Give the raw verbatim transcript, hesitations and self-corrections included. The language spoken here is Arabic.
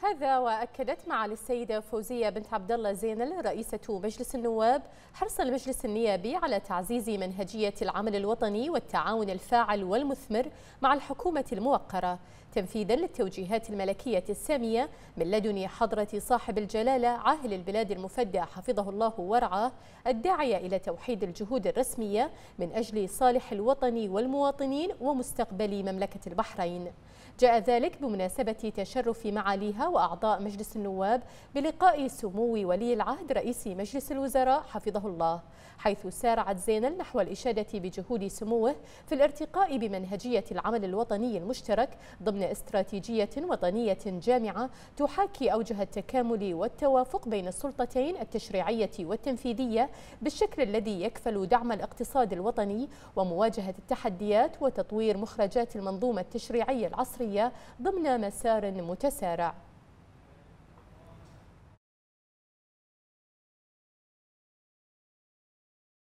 هذا وأكدت معالي السيدة فوزية بنت عبد الله زينل رئيسة مجلس النواب حرص المجلس النيابي على تعزيز منهجية العمل الوطني والتعاون الفاعل والمثمر مع الحكومة الموقرة تنفيذا للتوجيهات الملكية السامية من لدن حضرة صاحب الجلالة عاهل البلاد المفدى حفظه الله ورعاه الداعية إلى توحيد الجهود الرسمية من أجل صالح الوطن والمواطنين ومستقبل مملكة البحرين. جاء ذلك بمناسبة تشرف معاليها وأعضاء مجلس النواب بلقاء سمو ولي العهد رئيس مجلس الوزراء حفظه الله، حيث سارعت زينل نحو الإشادة بجهود سموه في الارتقاء بمنهجية العمل الوطني المشترك ضمن استراتيجية وطنية جامعة تحاكي أوجه التكامل والتوافق بين السلطتين التشريعية والتنفيذية بالشكل الذي يكفل دعم الاقتصاد الوطني ومواجهة التحديات وتطوير مخرجات المنظومة التشريعية العصرية ضمن مسار متسارع.